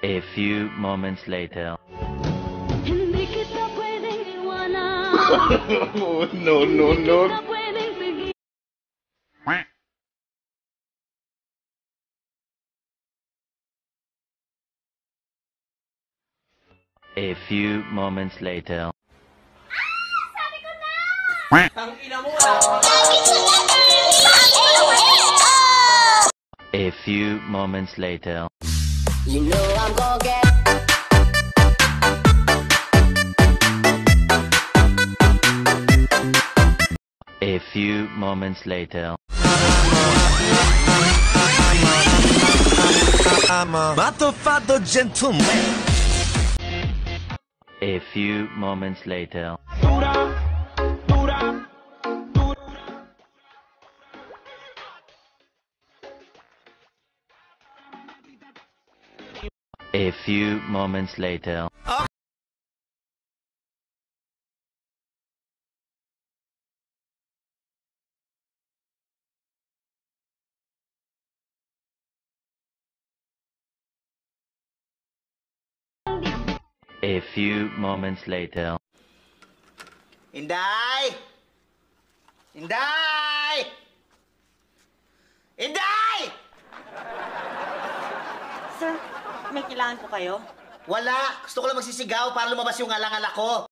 A few moments later. Hindi kita pwedeng iwanan. No, no, no. Hindi kita pwedeng pigilan. A few moments later. A few moments later. You know I'm gonna get. A few moments later. I'm a motherfucker gentleman. A few moments later. A few moments later. A few moments later. Inday! Inday! Inday! Sir, may kailangan po kayo? Wala. Gusto ko lang magsisigaw para lumabas yung alang-ala ko.